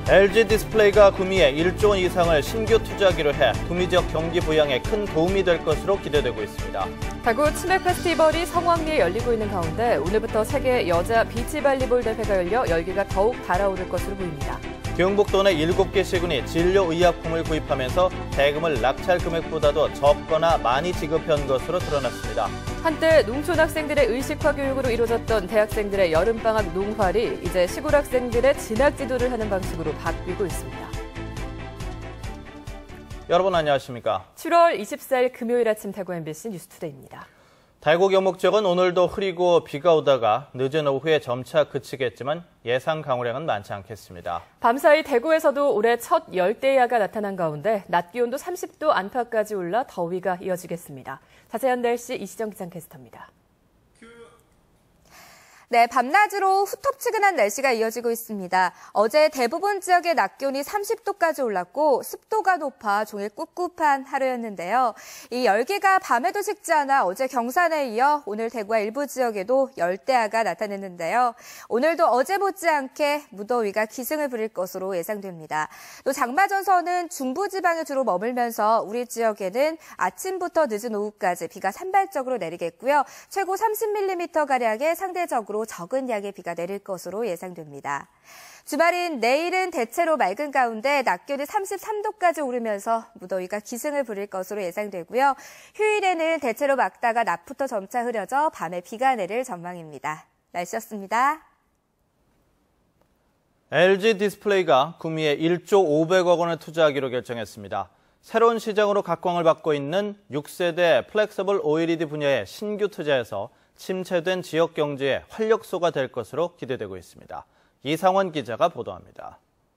LG 디스플레이가 구미에 1조 원 이상을 신규 투자하기로 해 구미 지역 경기 부양에 큰 도움이 될 것으로 기대되고 있습니다. 대구 치맥 페스티벌이 성황리에 열리고 있는 가운데 오늘부터 세계 여자 비치발리볼 대회가 열려 열기가 더욱 달아오를 것으로 보입니다. 경북도 내 7개 시군이 진료의약품을 구입하면서 대금을 낙찰 금액보다도 적거나 많이 지급한 것으로 드러났습니다. 한때 농촌 학생들의 의식화 교육으로 이루어졌던 대학생들의 여름방학 농활이 이제 시골 학생들의 진학 지도를 하는 방식으로 바뀌고 있습니다. 여러분 안녕하십니까? 7월 24일 금요일 아침 대구 MBC 뉴스투데이입니다. 대구 경북 지역은 오늘도 흐리고 비가 오다가 늦은 오후에 점차 그치겠지만 예상 강우량은 많지 않겠습니다. 밤사이 대구에서도 올해 첫 열대야가 나타난 가운데 낮 기온도 30도 안팎까지 올라 더위가 이어지겠습니다. 자세한 날씨 이시정 기상캐스터입니다. 네, 밤낮으로 후텁지근한 날씨가 이어지고 있습니다. 어제 대부분 지역의 낮 기온이 30도까지 올랐고 습도가 높아 종일 꿉꿉한 하루였는데요. 이 열기가 밤에도 식지 않아 어제 경산에 이어 오늘 대구와 일부 지역에도 열대야가 나타났는데요. 오늘도 어제 못지않게 무더위가 기승을 부릴 것으로 예상됩니다. 또 장마전선은 중부지방에 주로 머물면서 우리 지역에는 아침부터 늦은 오후까지 비가 산발적으로 내리겠고요. 최고 30mm가량의 상대적으로 적은 양의 비가 내릴 것으로 예상됩니다. 주말인 내일은 대체로 맑은 가운데 낮 기온이 33도까지 오르면서 무더위가 기승을 부릴 것으로 예상되고요. 휴일에는 대체로 맑다가 낮부터 점차 흐려져 밤에 비가 내릴 전망입니다. 날씨였습니다. LG 디스플레이가 구미에 1조 500억 원을 투자하기로 결정했습니다. 새로운 시장으로 각광을 받고 있는 6세대 플렉서블 OLED 분야의 신규 투자에서 침체된 지역 경제의 활력소가 될 것으로 기대되고 있습니다. 이상원 기자가 보도합니다.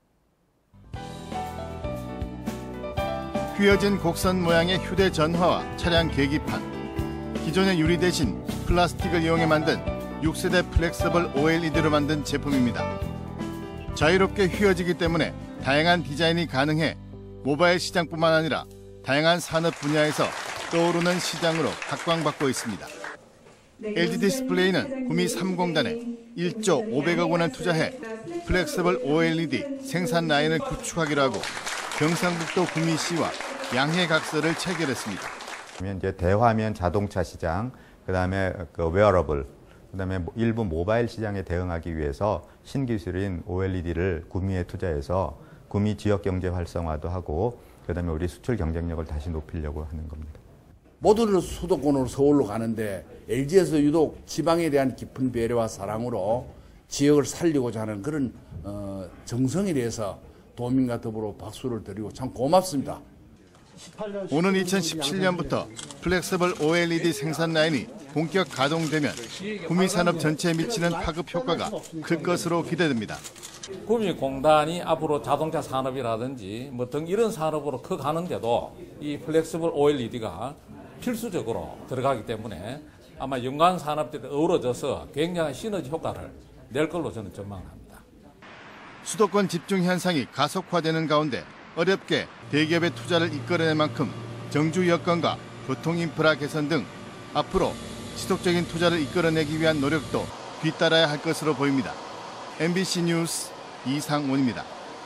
휘어진 곡선 모양의 휴대전화와 차량 계기판, 기존의 유리 대신 플라스틱을 이용해 만든 6세대 플렉서블 OLED로 만든 제품입니다. 자유롭게 휘어지기 때문에 다양한 디자인이 가능해 모바일 시장뿐만 아니라 다양한 산업 분야에서 떠오르는 시장으로 각광받고 있습니다. LG 디스플레이는 구미 3공단에 1조 500억 원을 투자해 플렉서블 OLED 생산 라인을 구축하기로 하고 경상북도 구미시와 양해각서를 체결했습니다. 이제 대화면 자동차 시장, 그다음에 웨어러블, 그다음에 일부 모바일 시장에 대응하기 위해서 신기술인 OLED를 구미에 투자해서 구미 지역 경제 활성화도 하고 그다음에 우리 수출 경쟁력을 다시 높이려고 하는 겁니다. 모두를 수도권으로 서울로 가는데 LG에서 유독 지방에 대한 깊은 배려와 사랑으로 지역을 살리고자 하는 그런 정성에 대해서 도민과 더불어 박수를 드리고 참 고맙습니다. 오는 2017년부터 플렉서블 OLED 생산 라인이 본격 가동되면 구미 산업 전체에 미치는 파급 효과가 클 것으로 기대됩니다. 구미공단이 앞으로 자동차 산업이라든지 뭐 등 이런 산업으로 커가는데도 이 플렉서블 OLED가 필수적으로 들어가기 때문에 아마 연관 산업들이 어우러져서 굉장한 시너지 효과를 낼 걸로 저는 전망합니다. 수도권 집중 현상이 가속화되는 가운데 어렵게 대기업의 투자를 이끌어낼 만큼 정주 여건과 교통 인프라 개선 등 앞으로 지속적인 투자를 이끌어내기 위한 노력도 뒤따라야 할 것으로 보입니다. MBC 뉴스 이상원입니다.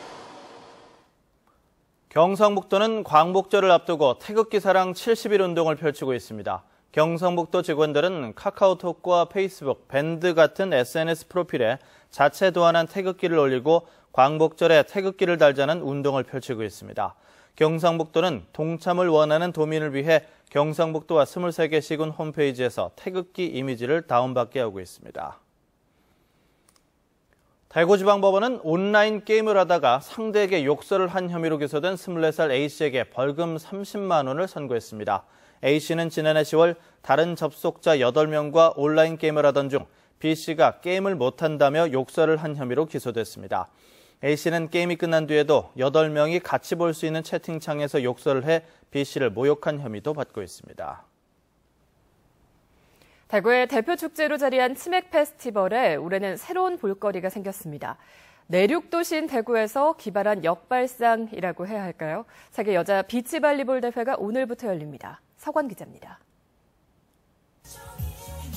경상북도는 광복절을 앞두고 태극기 사랑 70일 운동을 펼치고 있습니다. 경상북도 직원들은 카카오톡과 페이스북, 밴드 같은 SNS 프로필에 자체 도안한 태극기를 올리고 광복절에 태극기를 달자는 운동을 펼치고 있습니다. 경상북도는 동참을 원하는 도민을 위해 경상북도와 23개 시군 홈페이지에서 태극기 이미지를 다운받게 하고 있습니다. 대구지방법원은 온라인 게임을 하다가 상대에게 욕설을 한 혐의로 기소된 24살 A씨에게 벌금 30만 원을 선고했습니다. A씨는 지난해 10월 다른 접속자 8명과 온라인 게임을 하던 중 B씨가 게임을 못한다며 욕설을 한 혐의로 기소됐습니다. A씨는 게임이 끝난 뒤에도 8명이 같이 볼 수 있는 채팅창에서 욕설을 해 B씨를 모욕한 혐의도 받고 있습니다. 대구의 대표 축제로 자리한 치맥 페스티벌에 올해는 새로운 볼거리가 생겼습니다. 내륙 도시인 대구에서 기발한 역발상이라고 해야 할까요? 세계 여자 비치발리볼 대회가 오늘부터 열립니다. 서관 기자입니다.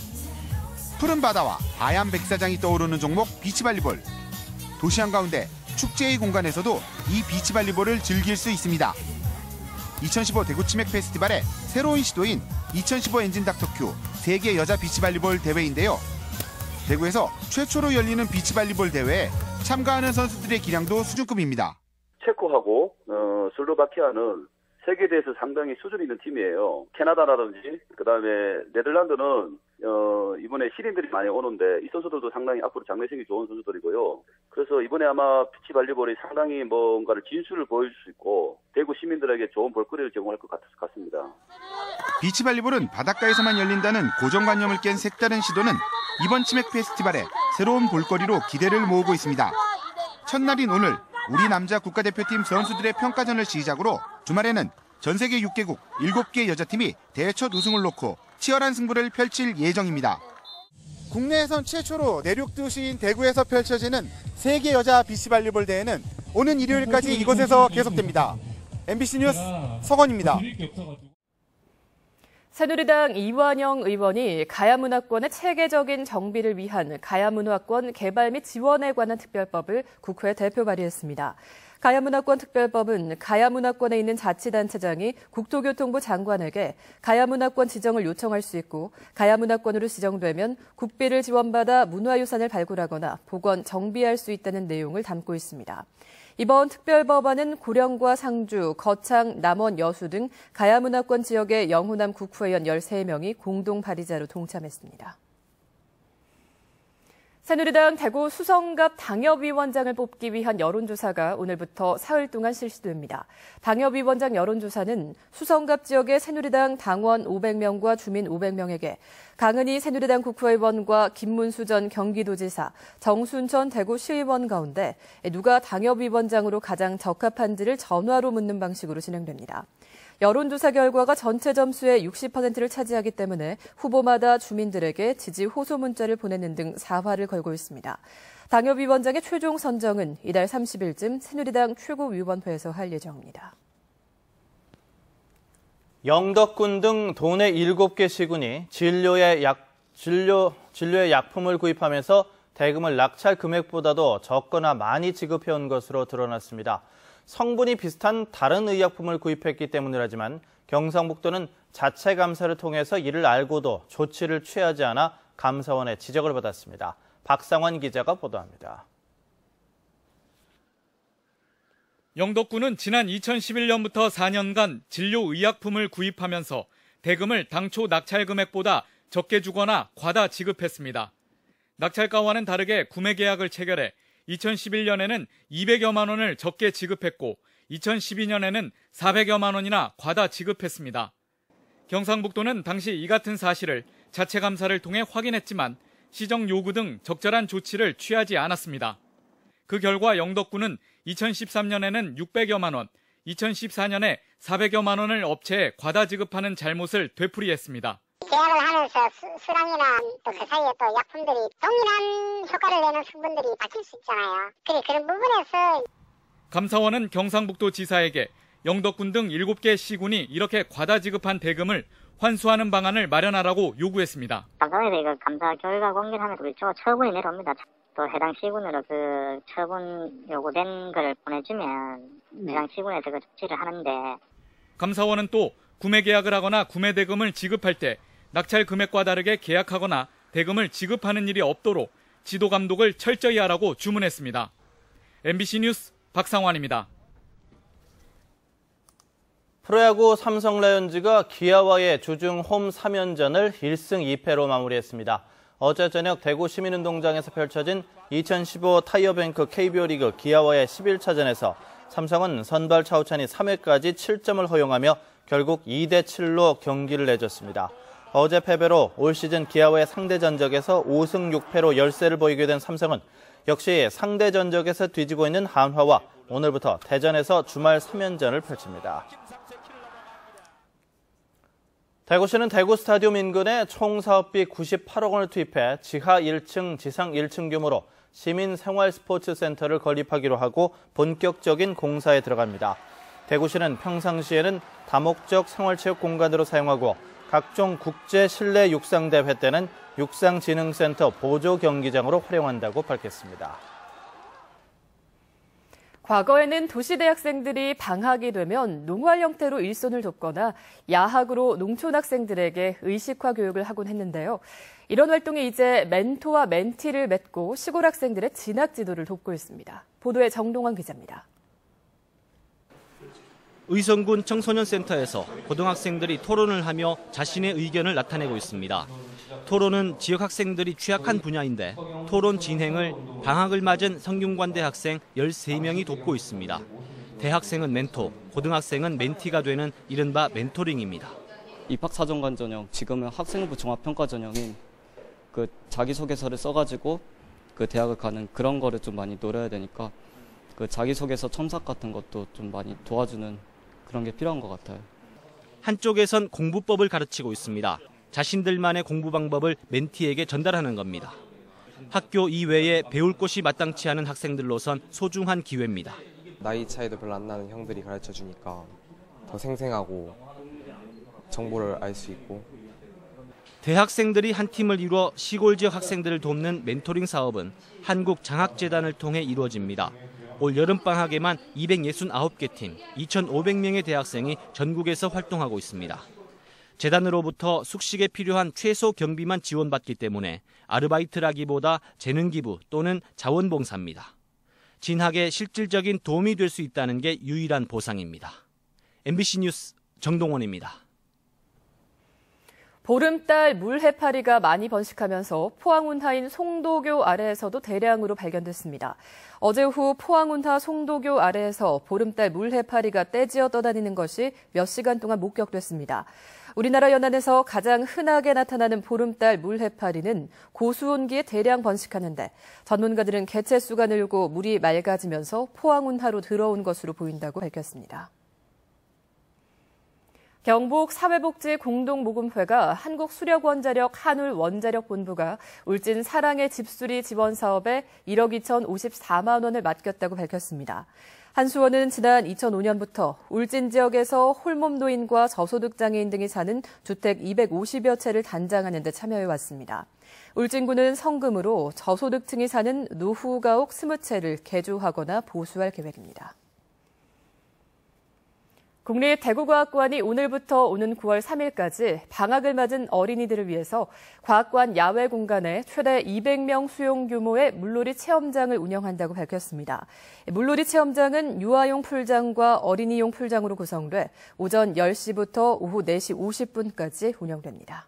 푸른 바다와 하얀 백사장이 떠오르는 종목 비치발리볼. 도시 한가운데 축제의 공간에서도 이 비치발리볼을 즐길 수 있습니다. 2015 대구 치맥 페스티벌의 새로운 시도인 2015 엔진 닥터큐 세계 여자 비치발리볼 대회인데요. 대구에서 최초로 열리는 비치발리볼 대회에 참가하는 선수들의 기량도 수준급입니다. 체코하고 슬로바키아는 세계에 대해서 상당히 수준 있는 팀이에요. 캐나다라든지 그다음에 네덜란드는 이번에 시린들이 많이 오는데 이 선수들도 상당히 앞으로 장래성이 좋은 선수들이고요. 그래서 이번에 아마 비치발리볼이 상당히 뭔가를 진수를 보여줄 수 있고 대구 시민들에게 좋은 볼거리를 제공할 것 같습니다. 비치발리볼은 바닷가에서만 열린다는 고정관념을 깬 색다른 시도는 이번 치맥 페스티벌에 새로운 볼거리로 기대를 모으고 있습니다. 첫날인 오늘 우리 남자 국가대표팀 선수들의 평가전을 시작으로 주말에는 전 세계 6개국 7개 여자팀이 대첫 우승을 놓고 치열한 승부를 펼칠 예정입니다. 국내에선 최초로 내륙 도시인 대구에서 펼쳐지는 세계 여자 비치발리볼 대회는 오는 일요일까지 이곳에서 계속됩니다. MBC 뉴스 서건입니다. 새누리당 이완영 의원이 가야문화권의 체계적인 정비를 위한 가야문화권 개발 및 지원에 관한 특별법을 국회에 대표 발의했습니다. 가야문화권 특별법은 가야문화권에 있는 자치단체장이 국토교통부 장관에게 가야문화권 지정을 요청할 수 있고 가야문화권으로 지정되면 국비를 지원받아 문화유산을 발굴하거나 복원, 정비할 수 있다는 내용을 담고 있습니다. 이번 특별법안은 고령과 상주, 거창, 남원, 여수 등 가야문화권 지역의 영호남 국회의원 13명이 공동 발의자로 동참했습니다. 새누리당 대구 수성갑 당협위원장을 뽑기 위한 여론조사가 오늘부터 사흘 동안 실시됩니다. 당협위원장 여론조사는 수성갑 지역의 새누리당 당원 500명과 주민 500명에게 강은희 새누리당 국회의원과 김문수 전 경기도지사, 정순천 대구시의원 가운데 누가 당협위원장으로 가장 적합한지를 전화로 묻는 방식으로 진행됩니다. 여론조사 결과가 전체 점수의 60%를 차지하기 때문에 후보마다 주민들에게 지지 호소 문자를 보내는 등 사활을 걸고 있습니다. 당협위원장의 최종 선정은 이달 30일쯤 새누리당 최고위원회에서 할 예정입니다. 영덕군 등 도내 7개 시군이 진료의 약품을 구입하면서 대금을 낙찰 금액보다도 적거나 많이 지급해온 것으로 드러났습니다. 성분이 비슷한 다른 의약품을 구입했기 때문이라지만 경상북도는 자체 감사를 통해서 이를 알고도 조치를 취하지 않아 감사원의 지적을 받았습니다. 박상환 기자가 보도합니다. 영덕군은 지난 2011년부터 4년간 진료의약품을 구입하면서 대금을 당초 낙찰 금액보다 적게 주거나 과다 지급했습니다. 낙찰가와는 다르게 구매 계약을 체결해 2011년에는 200여만 원을 적게 지급했고 2012년에는 400여만 원이나 과다 지급했습니다. 경상북도는 당시 이 같은 사실을 자체 감사를 통해 확인했지만 시정 요구 등 적절한 조치를 취하지 않았습니다. 그 결과 영덕군은 2013년에는 600여만 원, 2014년에 400여만 원을 업체에 과다 지급하는 잘못을 되풀이했습니다. 계약을 하면서 수량이나 또 그 사이에 또 약품들이 동일한 효과를 내는 성분들이 바뀔 수 있잖아요. 그런 부분에서 감사원은 경상북도 지사에게 영덕군 등 7개 시군이 이렇게 과다 지급한 대금을 환수하는 방안을 마련하라고 요구했습니다. 감사원에서 감사 결과 공개를 하면서 처분이 내려옵니다. 또 해당 시군으로 그 처분 요구된 걸 보내주면 해당 시군에서 그 조치를 하는데 감사원은 또 구매 계약을 하거나 구매 대금을 지급할 때 낙찰 금액과 다르게 계약하거나 대금을 지급하는 일이 없도록 지도 감독을 철저히 하라고 주문했습니다. MBC 뉴스 박상환입니다. 프로야구 삼성 라이온즈가 기아와의 주중 홈 3연전을 1승 2패로 마무리했습니다. 어제 저녁 대구 시민운동장에서 펼쳐진 2015 타이어뱅크 KBO 리그 기아와의 11차전에서 삼성은 선발 차우찬이 3회까지 7점을 허용하며 결국 2대7로 경기를 내줬습니다. 어제 패배로 올 시즌 기아와의 상대 전적에서 5승 6패로 열세를 보이게 된 삼성은 역시 상대 전적에서 뒤지고 있는 한화와 오늘부터 대전에서 주말 3연전을 펼칩니다. 대구시는 대구 스타디움 인근에 총 사업비 98억 원을 투입해 지하 1층, 지상 1층 규모로 시민 생활 스포츠 센터를 건립하기로 하고 본격적인 공사에 들어갑니다. 대구시는 평상시에는 다목적 생활체육 공간으로 사용하고 각종 국제 실내 육상대회 때는 육상진흥센터 보조 경기장으로 활용한다고 밝혔습니다. 과거에는 도시대학생들이 방학이 되면 농활 형태로 일손을 돕거나 야학으로 농촌 학생들에게 의식화 교육을 하곤 했는데요. 이런 활동이 이제 멘토와 멘티를 맺고 시골 학생들의 진학 지도를 돕고 있습니다. 보도에 정동환 기자입니다. 의성군 청소년센터에서 고등학생들이 토론을 하며 자신의 의견을 나타내고 있습니다. 토론은 지역 학생들이 취약한 분야인데 토론 진행을 방학을 맞은 성균관대 학생 13명이 돕고 있습니다. 대학생은 멘토, 고등학생은 멘티가 되는 이른바 멘토링입니다. 입학사정관 전형, 지금은 학생부 종합평가 전형인 그 자기소개서를 써가지고 그 대학을 가는 그런 거를 좀 많이 노려야 되니까 그 자기소개서 첨삭 같은 것도 좀 많이 도와주는 그런 게 필요한 것 같아요. 한쪽에선 공부법을 가르치고 있습니다. 자신들만의 공부 방법을 멘티에게 전달하는 겁니다. 학교 이외에 배울 곳이 마땅치 않은 학생들로선 소중한 기회입니다. 나이 차이도 별로 안 나는 형들이 가르쳐주니까 더 생생하고 정보를 알 수 있고. 대학생들이 한 팀을 이루어 시골 지역 학생들을 돕는 멘토링 사업은 한국장학재단을 통해 이루어집니다. 올 여름방학에만 269개 팀, 2,500명의 대학생이 전국에서 활동하고 있습니다. 재단으로부터 숙식에 필요한 최소 경비만 지원받기 때문에 아르바이트라기보다 재능기부 또는 자원봉사입니다. 진학에 실질적인 도움이 될 수 있다는 게 유일한 보상입니다. MBC 뉴스 정동원입니다. 보름달 물해파리가 많이 번식하면서 포항운하인 송도교 아래에서도 대량으로 발견됐습니다. 어제 오후 포항운하 송도교 아래에서 보름달 물해파리가 떼지어 떠다니는 것이 몇 시간 동안 목격됐습니다. 우리나라 연안에서 가장 흔하게 나타나는 보름달 물해파리는 고수온기에 대량 번식하는데 전문가들은 개체수가 늘고 물이 맑아지면서 포항운하로 들어온 것으로 보인다고 밝혔습니다. 경북 사회복지공동모금회가 한국수력원자력 한울원자력본부가 울진 사랑의 집수리 지원 사업에 1억 2,054만 원을 맡겼다고 밝혔습니다. 한수원은 지난 2005년부터 울진 지역에서 홀몸 노인과 저소득 장애인 등이 사는 주택 250여 채를 단장하는 데 참여해왔습니다. 울진군은 성금으로 저소득층이 사는 노후 가옥 20채를 개조하거나 보수할 계획입니다. 국립대구과학관이 오늘부터 오는 9월 3일까지 방학을 맞은 어린이들을 위해서 과학관 야외 공간에 최대 200명 수용 규모의 물놀이 체험장을 운영한다고 밝혔습니다. 물놀이 체험장은 유아용 풀장과 어린이용 풀장으로 구성돼 오전 10시부터 오후 4시 50분까지 운영됩니다.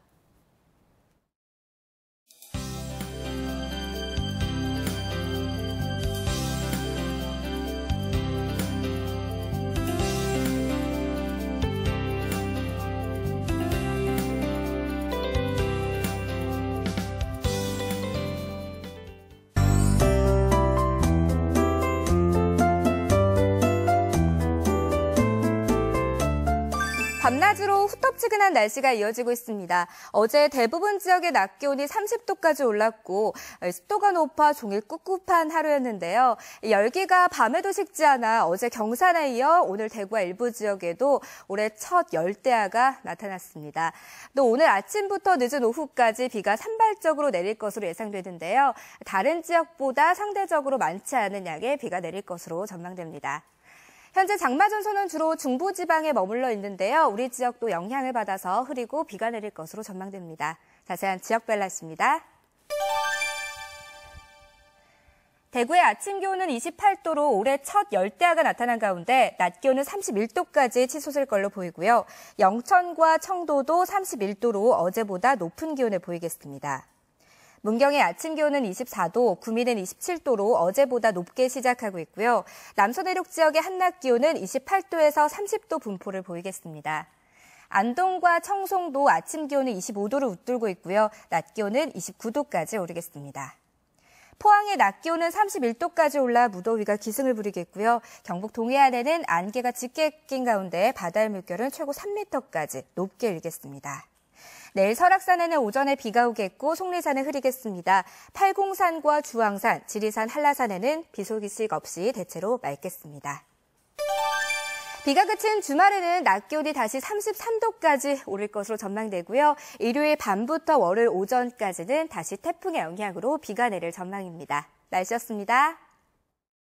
밤낮으로 후텁지근한 날씨가 이어지고 있습니다. 어제 대부분 지역의 낮 기온이 30도까지 올랐고 습도가 높아 종일 꿉꿉한 하루였는데요. 열기가 밤에도 식지 않아 어제 경산에 이어 오늘 대구와 일부 지역에도 올해 첫 열대야가 나타났습니다. 또 오늘 아침부터 늦은 오후까지 비가 산발적으로 내릴 것으로 예상되는데요. 다른 지역보다 상대적으로 많지 않은 양의 비가 내릴 것으로 전망됩니다. 현재 장마전선은 주로 중부지방에 머물러 있는데요. 우리 지역도 영향을 받아서 흐리고 비가 내릴 것으로 전망됩니다. 자세한 지역별 날씨입니다. 대구의 아침 기온은 28도로 올해 첫 열대야가 나타난 가운데 낮 기온은 31도까지 치솟을 걸로 보이고요. 영천과 청도도 31도로 어제보다 높은 기온을 보이겠습니다. 문경의 아침 기온은 24도, 구미는 27도로 어제보다 높게 시작하고 있고요. 남서내륙 지역의 한낮 기온은 28도에서 30도 분포를 보이겠습니다. 안동과 청송도 아침 기온은 25도를 웃돌고 있고요. 낮 기온은 29도까지 오르겠습니다. 포항의 낮 기온은 31도까지 올라 무더위가 기승을 부리겠고요. 경북 동해안에는 안개가 짙게 낀 가운데 바다의 물결은 최고 3m까지 높게 일겠습니다. 내일 설악산에는 오전에 비가 오겠고 속리산은 흐리겠습니다. 팔공산과 주황산, 지리산, 한라산에는 비 소식 없이 대체로 맑겠습니다. 비가 그친 주말에는 낮 기온이 다시 33도까지 오를 것으로 전망되고요. 일요일 밤부터 월요일 오전까지는 다시 태풍의 영향으로 비가 내릴 전망입니다. 날씨였습니다.